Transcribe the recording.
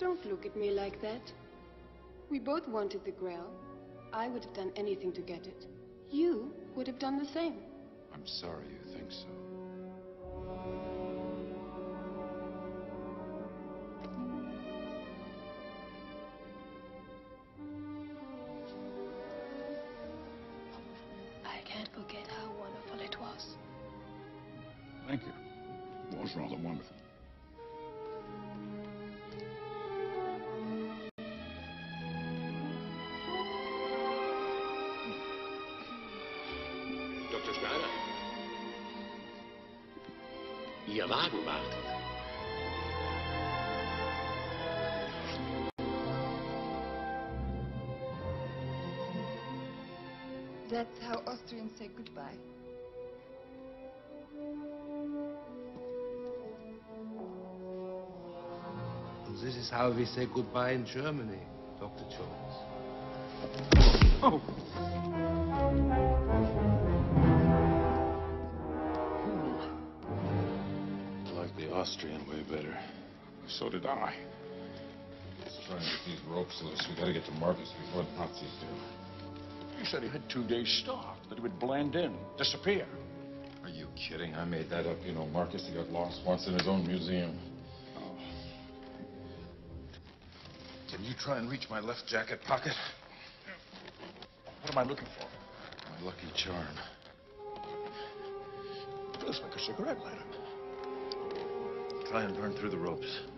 Don't look at me like that. We both wanted the Grail. I would have done anything to get it. You would have done the same. I'm sorry you think so. I can't forget how wonderful it was. Thank you. It was rather wonderful. Dr. Schneider. Ihr Wagen wartet. That's how Austrians say goodbye. This is how we say goodbye in Germany, Dr. Jones. Oh! I like the Austrian way better. So did I. Let's try and get these ropes loose. We gotta get to Marcus before the Nazis do. You said he had 2 days stock, that he would blend in, disappear. Are you kidding? I made that up. You know, Marcus, he got lost once in his own museum. Oh. Can you try and reach my left jacket pocket? What am I looking for? My lucky charm. Feels like a cigarette lighter. Try and burn through the ropes.